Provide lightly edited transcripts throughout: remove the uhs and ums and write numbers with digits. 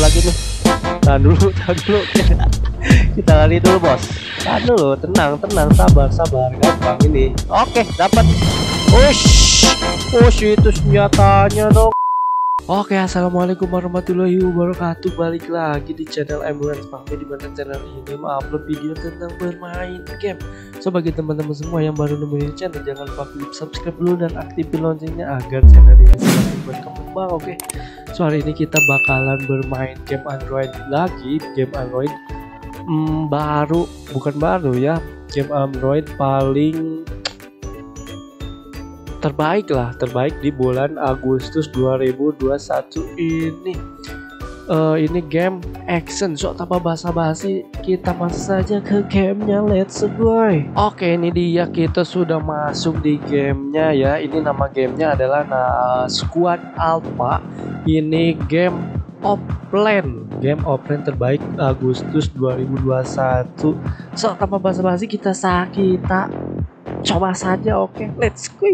lagi nih. Tahan dulu. Kita lari dulu bos. Tahan dulu, tenang, sabar, gampang ini. Oke, dapat. Ush, itu senjatanya dong. Oke, assalamualaikum warahmatullahi wabarakatuh. Balik lagi di channel Ambulance Family, di mana channel ini upload video tentang bermain game. So bagi teman-teman semua yang baru nemuin channel, jangan lupa klik subscribe dulu dan aktifin loncengnya agar channel ini semakin berkembang. Oke, so hari ini kita bakalan bermain game Android lagi. Game Android bukan baru ya, game Android paling terbaik di bulan Agustus 2021 ini. Ini game action, so tanpa basa-basi kita masuk saja ke gamenya. Let's go. Oke, ini dia, kita sudah masuk di gamenya ya. Ini nama gamenya adalah Squad Alpha. Ini game offline terbaik Agustus 2021. So tanpa basa-basi kita coba saja. Oke, let's go.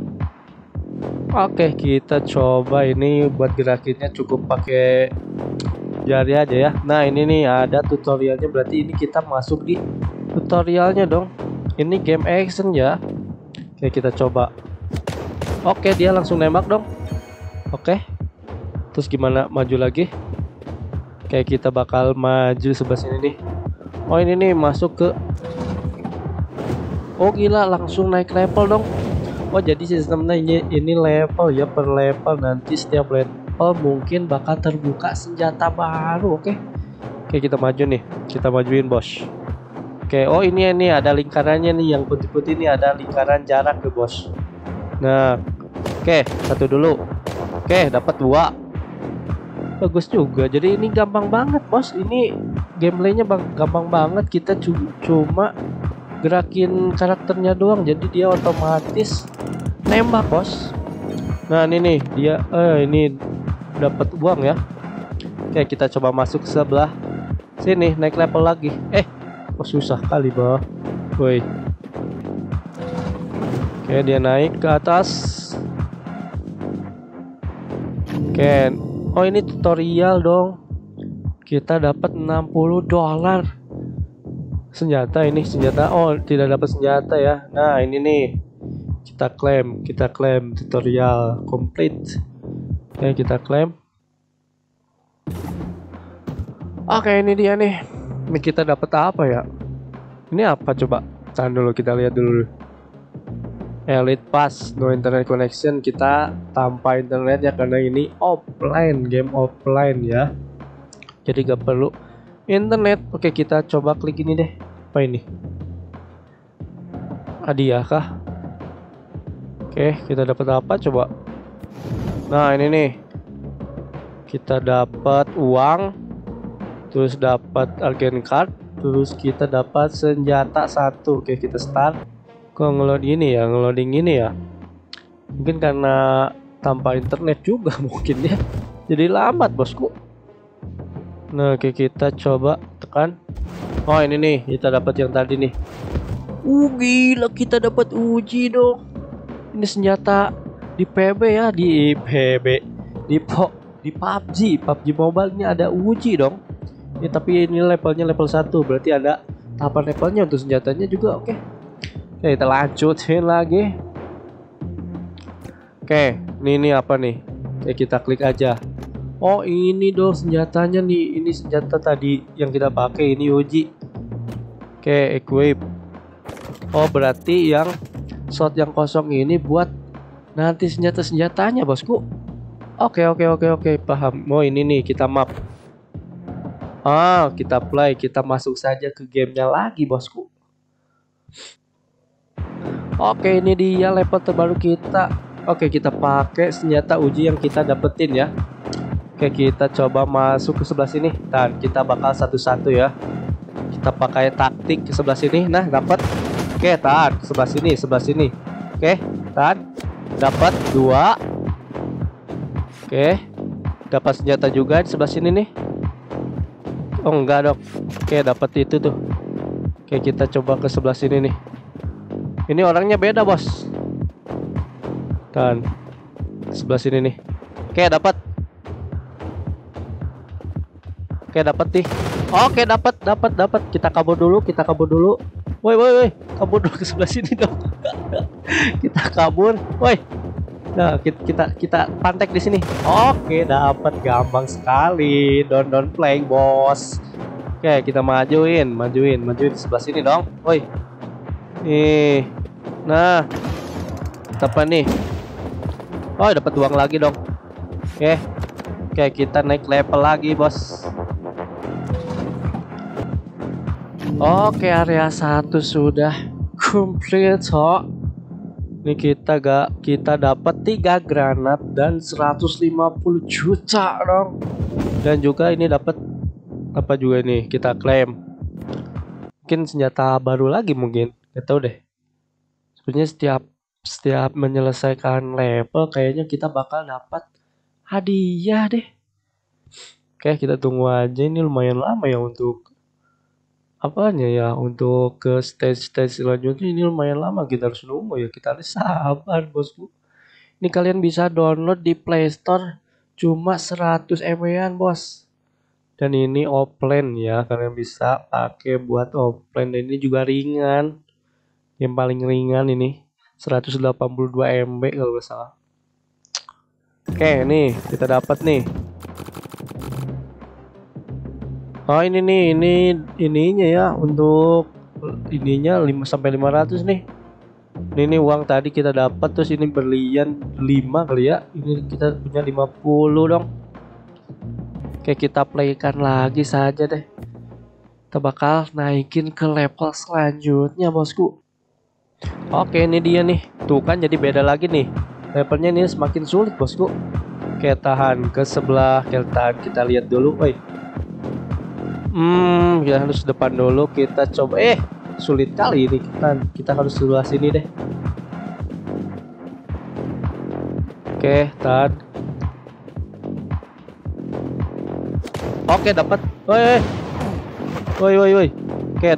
Oke, kita coba. Ini buat gerakinnya cukup pakai jari aja ya. Nah, ini nih ada tutorialnya, berarti ini kita masuk di tutorialnya dong. Ini game action ya. Oke, kita coba. Oke, dia langsung nembak dong. Oke, terus gimana maju lagi? Oke, kita bakal maju sebelah sini nih. Oh, ini nih masuk ke. Oh gila, langsung naik level dong. Oh, jadi sistemnya ini level ya, per level. Nanti setiap level mungkin bakal terbuka senjata baru. Oke, kita maju nih, kita majuin bos. Oke, oh ini ada lingkarannya nih, yang putih-putih ini ada lingkaran jarak ke bos. Nah, oke, satu dulu. Oke, dapat 2. Bagus juga. Jadi ini gampang banget bos. Ini gameplaynya gampang banget. Kita cuma gerakin karakternya doang, jadi dia otomatis nembak bos. Nah ini nih dia ini dapat uang ya. Oke, kita coba masuk ke sebelah sini, naik level lagi. Susah kali bah. Woi. Oke, dia naik ke atas. Oke, oh ini tutorial dong. Kita dapat $60 senjata. Ini senjata, oh tidak dapat senjata ya. Nah ini nih kita klaim tutorial complete. Oke, kita klaim. Oke, ini dia nih. Ini kita dapat apa ya? Ini apa coba? Tahan dulu, kita lihat dulu. Elite Pass, no internet connection. Kita tanpa internet ya, karena ini offline, game offline ya. Jadi gak perlu internet. Oke, kita coba klik ini deh. Apa ini? Hadiah kah? Oke, kita dapat apa coba? Nah, ini nih. Kita dapat uang, terus dapat agen card, terus kita dapat senjata 1. Oke, kita start. Kok ngeloading ini ya? Mungkin karena tanpa internet juga mungkin ya. Jadi lambat bosku. Nah, oke, kita coba tekan. Oh, ini nih, kita dapat yang tadi nih. Gila, kita dapat uji dong. Ini senjata di PB ya, di PUBG Mobile ini ada uji dong. Ya, tapi ini levelnya level 1, berarti ada tahapan levelnya untuk senjatanya juga. Oke, kita lanjutin lagi. Oke, ini apa nih? Oke, kita klik aja. Oh, ini dong senjatanya nih. Ini senjata tadi yang kita pakai, ini uji. Oke, equip. Oh, berarti yang slot yang kosong ini buat nanti senjatanya bosku. Oke, paham. Oh, ini nih kita map. Kita play, kita masuk saja ke gamenya lagi bosku. Oke, ini dia level terbaru kita. Oke, kita pakai senjata uji yang kita dapetin ya. Oke, kita coba masuk ke sebelah sini. Dan kita bakal satu-satu ya. Kita pakai taktik ke sebelah sini. Nah, dapat. Oke, tahan sebelah sini. Oke, tahan. Dapat 2. Oke. Dapat senjata juga di sebelah sini nih. Oh, enggak dong. Oke, dapat itu tuh. Oke, kita coba ke sebelah sini nih. Ini orangnya beda, bos. Dan sebelah sini nih. Oke, dapat. Oke, dapat nih. Oke, dapat. Kita kabur dulu. Woi, kabur dulu ke sebelah sini dong. Kita kabur. Woi. Nah, kita pantek di sini. Oke, dapat, gampang sekali. Don't play, bos. Oke, kita majuin di sebelah sini dong. Woi. Nih. Nah. Apa nih? Oh, dapat uang lagi dong. Oke, kita naik level lagi, bos. Oke, area 1 sudah complete, so. Ini kita dapat 3 granat dan 150 juta dong. Dan juga ini dapat apa juga nih, kita klaim. Mungkin senjata baru lagi mungkin. Gak tahu deh. Sebenarnya setiap menyelesaikan level kayaknya kita bakal dapat hadiah deh. Oke, kita tunggu aja, ini lumayan lama ya untuk apanya ya, untuk ke stage selanjutnya ini lumayan lama, kita harus nunggu ya, kita harus sabar bosku. Ini kalian bisa download di Play Store cuma 100 MB-an bos. Dan ini offline ya, kalian bisa pakai buat offline, dan ini juga ringan. Yang paling ringan ini 182 MB kalau nggak salah. Oke, nih kita dapat nih. Oh, ini nih, ininya ya, untuk ininya 5 sampai 500 nih. Ini uang tadi kita dapat, terus ini berlian 5 kali ya. Ini kita punya 50 dong. Oke, kita playkan lagi saja deh. Kita bakal naikin ke level selanjutnya, bosku. Oke, ini dia nih. Tuh kan jadi beda lagi nih. Levelnya ini semakin sulit, bosku. Oke, tahan ke sebelah, kita lihat dulu. Woi. Kita harus depan dulu, kita coba. Sulit kali ini, kita harus sebelah sini deh. Oke, tahan. Oke, dapat. Woi. Oke,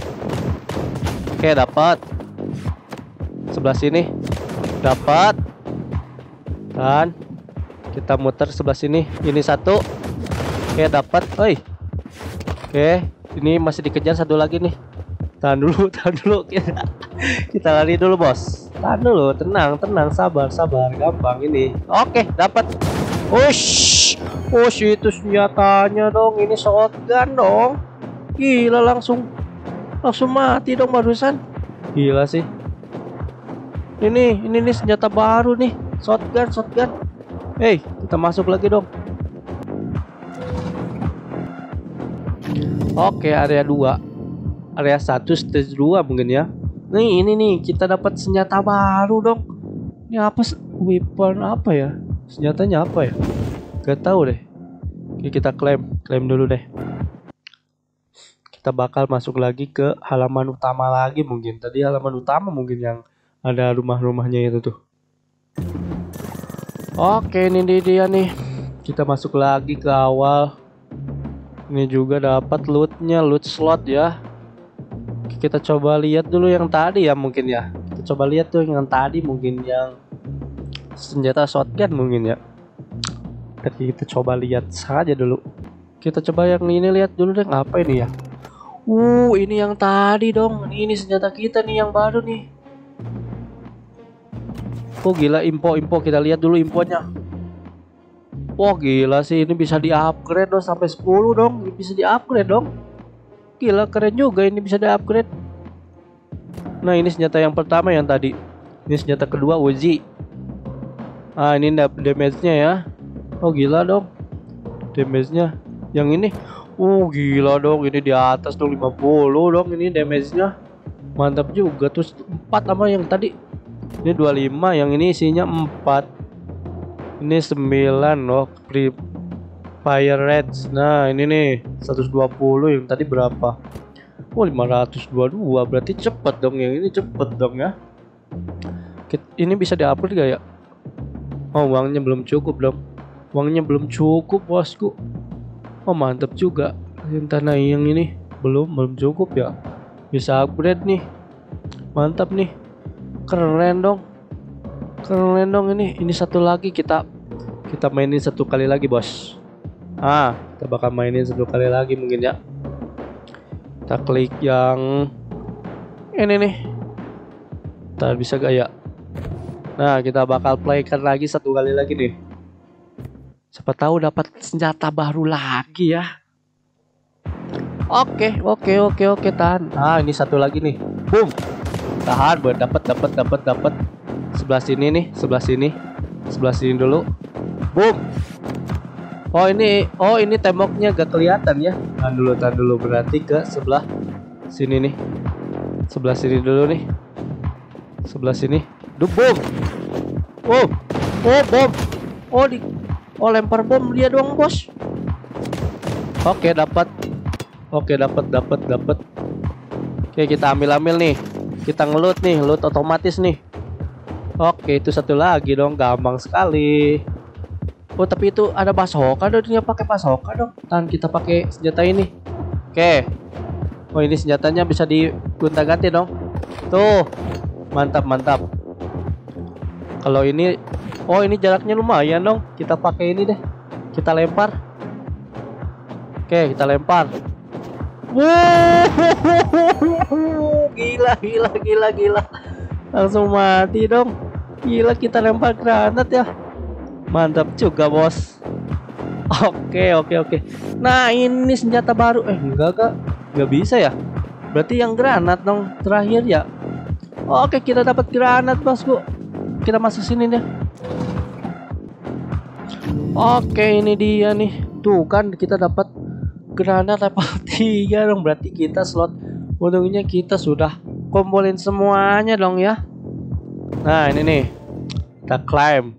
dapat. Sebelah sini. Dapat. Dan kita muter sebelah sini. Ini satu. Oke, dapat. Oke, ini masih dikejar satu lagi nih. Tahan dulu. Kita lari dulu, bos. Tahan dulu, tenang, sabar, gampang ini. Oke, dapat. Ush, itu senjatanya dong. Ini shotgun dong. Gila, langsung mati dong barusan. Gila sih. Ini senjata baru nih. Shotgun. Kita masuk lagi dong. Oke, area 2. Area 1 stage 2 mungkin ya. Nih, ini nih kita dapat senjata baru dong. Ini apa? Weapon apa ya? Senjatanya apa ya? Gak tahu deh. Oke, kita klaim dulu deh. Kita bakal masuk lagi ke halaman utama lagi mungkin. Tadi halaman utama mungkin yang ada rumah-rumahnya itu tuh. Oke, ini dia nih. Kita masuk lagi ke awal. Ini juga dapat lootnya, loot slot ya. Kita coba lihat dulu yang tadi ya mungkin ya. Kita coba lihat tuh yang tadi, mungkin yang senjata shotgun mungkin ya. Tapi kita coba lihat saja dulu. Kita coba yang ini lihat dulu deh, apa ini ya? Ini yang tadi dong. Ini senjata kita nih yang baru nih. Oh gila, info kita lihat dulu infonya. Wah gila sih, ini bisa di-upgrade dong sampai 10 dong. Ini bisa di-upgrade dong. Gila, keren juga ini bisa di-upgrade. Nah, ini senjata yang pertama yang tadi. Ini senjata kedua Uzi. Ini damage-nya ya. Oh gila dong. Damage-nya. Yang ini gila dong, ini di atas dong 50 dong ini damage-nya. Mantap juga. Terus 4 sama yang tadi. Ini 25, yang ini isinya 4. Ini 9 loh, free fire rates. Nah ini nih 120, yang tadi berapa? 522, berarti cepet dong, yang ini cepet dong ya. Ini bisa di-upgrade gak ya? Uangnya belum cukup dong. Uangnya belum cukup, bosku. Mantap juga. Yang tanah yang ini belum cukup ya. Bisa upgrade nih. Mantap nih. Keren dong ini satu lagi, kita mainin satu kali lagi, bos. Kita bakal mainin 1 kali lagi mungkin ya. Kita klik yang ini nih. Ntar bisa gak ya? Nah, kita bakal playkan lagi 1 kali lagi nih. Siapa tahu dapat senjata baru lagi ya. Oke, tahan. Nah, ini 1 lagi nih. Boom. Tahan, buat dapat. Sebelah sini nih, sebelah sini dulu. Boom. Oh ini temboknya gak kelihatan ya. Tahan dulu berarti ke sebelah sini nih. Sebelah sini dulu nih. Sebelah sini. Boom. Oh, bom. Oh, lempar bom dia doang, bos. Oke, dapat. Oke, kita ambil nih. Kita ngelut nih, loot otomatis nih. Oke, itu 1 lagi dong, gampang sekali. Oh, tapi itu ada bazooka dong, dia pakai bazooka dong. Tahan, kita pakai senjata ini. Oke. Oh, ini senjatanya bisa digonta-ganti dong. Tuh. Mantap. Kalau ini, oh ini jaraknya lumayan dong. Kita pakai ini deh. Kita lempar. Oke, kita lempar. Wuh, gila. Langsung mati dong. Gila, kita lempar granat ya. Mantap juga, bos. Oke. Nah, ini senjata baru. Enggak bisa ya. Berarti yang granat dong terakhir ya. Oke, kita dapat granat, bosku. Kita masuk sini deh. Oke, ini dia nih. Tuh kan kita dapat granat level 3 dong. Berarti kita slot untungnya kita sudah kumpulin semuanya dong ya. Nah, ini nih. Kita climb.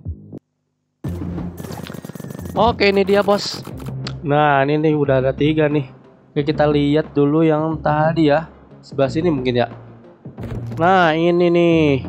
Oke, ini dia, bos. Nah, ini nih udah ada 3 nih. Oke, kita lihat dulu yang tadi ya. Sebelah sini mungkin ya. Nah, ini nih.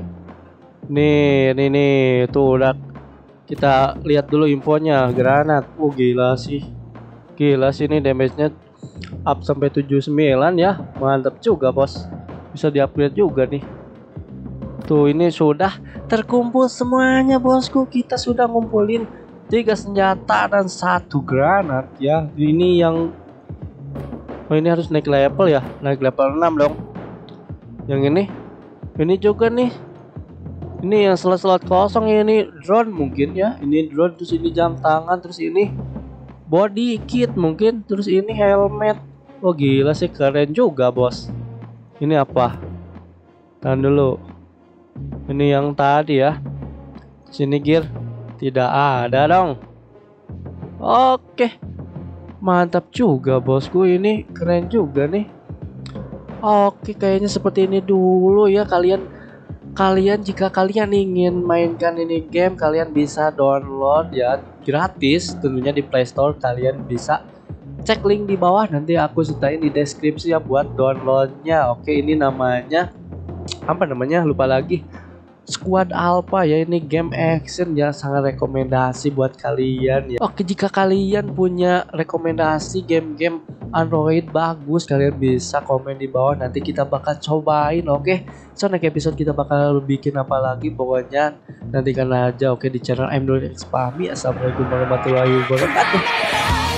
Nih. Tuh udah kita lihat dulu infonya. Granat. Oh, gila sih ini damage-nya up sampai 79 ya. Mantap juga, bos. Bisa di-upgrade juga nih. Tuh, ini sudah terkumpul semuanya, bosku. Kita sudah ngumpulin 3 senjata dan 1 granat ya. Ini yang ini harus naik level ya. Naik level 6 dong. Yang ini juga nih. Ini yang slot-slot kosong ini drone mungkin ya. Ini drone, terus ini jam tangan, terus ini body kit mungkin, terus ini helmet. Oh, gila sih, keren juga, bos. Ini apa? Tahan dulu. Ini yang tadi ya. Sini gear tidak ada dong. Oke, mantap juga, bosku. Ini keren juga nih. Oke, kayaknya seperti ini dulu ya. Kalian jika kalian ingin mainkan ini game, kalian bisa download ya gratis tentunya di Play Store. Kalian bisa cek link di bawah, nanti aku sertain di deskripsi ya buat downloadnya. Oke, ini namanya apa namanya, lupa lagi. Squad Alpha ya, ini game action ya, sangat rekomendasi buat kalian ya. Oke, jika kalian punya rekomendasi game-game Android bagus, kalian bisa komen di bawah, nanti kita bakal cobain. Oke, so next episode kita bakal bikin apa lagi, pokoknya nantikan aja. Oke, di channel Android Expami. Assalamualaikum warahmatullahi wabarakatuh.